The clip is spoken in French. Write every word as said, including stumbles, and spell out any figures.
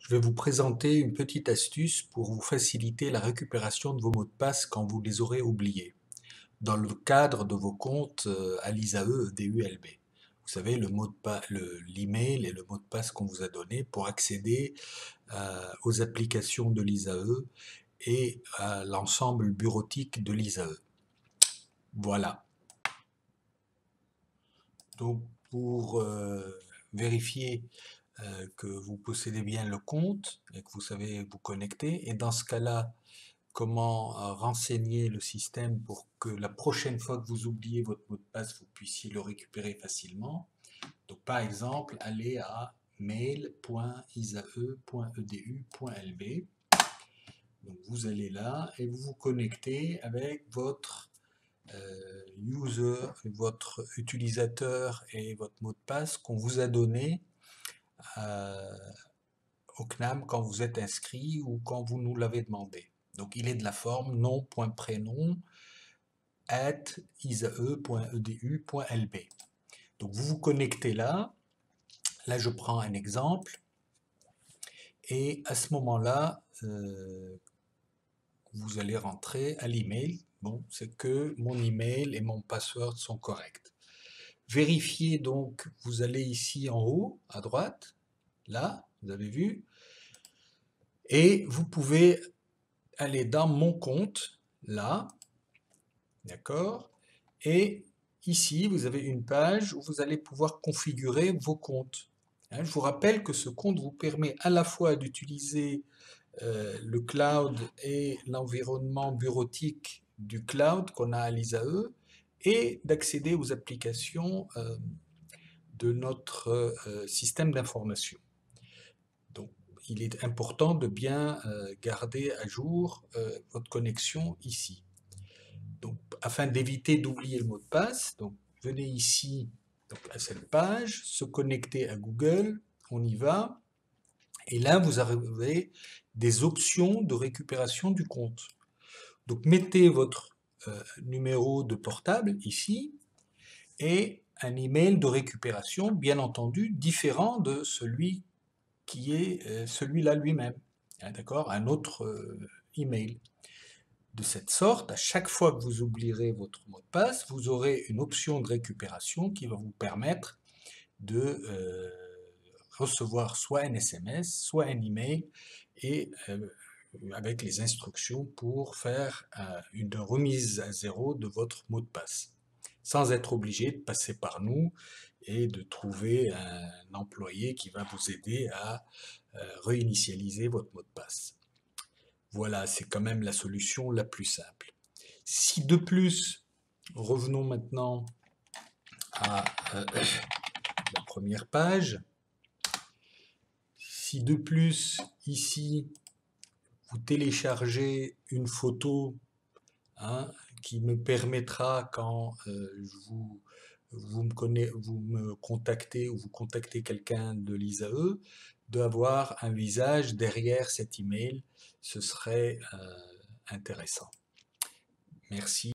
Je vais vous présenter une petite astuce pour vous faciliter la récupération de vos mots de passe quand vous les aurez oubliés, dans le cadre de vos comptes euh, à l'I S A E D U L B. Vous savez, le mot de passe, l'email et le mot de passe qu'on vous a donné pour accéder euh, aux applications de l'I S A E et à l'ensemble bureautique de l'I S A E. Voilà. Donc, pour euh, vérifier euh, que vous possédez bien le compte et que vous savez vous connecter, et dans ce cas-là, comment euh, renseigner le système pour que la prochaine fois que vous oubliez votre mot de passe, vous puissiez le récupérer facilement. Donc, par exemple, allez à mail point isae point e d u point l b. Donc, vous allez là et vous vous connectez avec votre euh, user, votre utilisateur et votre mot de passe qu'on vous a donné euh, au C N A M quand vous êtes inscrit ou quand vous nous l'avez demandé. Donc il est de la forme nom.prénom at isae point e d u point l b. Donc vous vous connectez là. Là je prends un exemple. Et à ce moment-là, euh, vous allez rentrer à l'email. Bon, c'est que mon email et mon password sont corrects. Vérifiez donc, vous allez ici en haut, à droite, là, vous avez vu, et vous pouvez aller dans mon compte, là, d'accord, et ici, vous avez une page où vous allez pouvoir configurer vos comptes. Hein, je vous rappelle que ce compte vous permet à la fois d'utiliser euh, le cloud et l'environnement bureautique du cloud qu'on a à l'I S A E et d'accéder aux applications euh, de notre euh, système d'information. Donc, il est important de bien euh, garder à jour euh, votre connexion ici. Donc, afin d'éviter d'oublier le mot de passe, donc, venez ici donc, à cette page, se connecter à Google, on y va, et là vous avez des options de récupération du compte. Donc mettez votre euh, numéro de portable ici et un email de récupération, bien entendu, différent de celui qui est euh, celui-là lui-même, hein, d'accord, un autre euh, email. De cette sorte, à chaque fois que vous oublierez votre mot de passe, vous aurez une option de récupération qui va vous permettre de euh, recevoir soit un S M S, soit un email, et euh, avec les instructions pour faire euh, une remise à zéro de votre mot de passe, sans être obligé de passer par nous et de trouver un employé qui va vous aider à euh, réinitialiser votre mot de passe. Voilà, c'est quand même la solution la plus simple. Si de plus, revenons maintenant à euh, la première page, si de plus, ici, vous téléchargez une photo hein, qui me permettra, quand euh, vous, vous, me connaissez, vous me contactez ou vous contactez quelqu'un de l'I S A E, d'avoir un visage derrière cet email, ce serait euh, intéressant. Merci.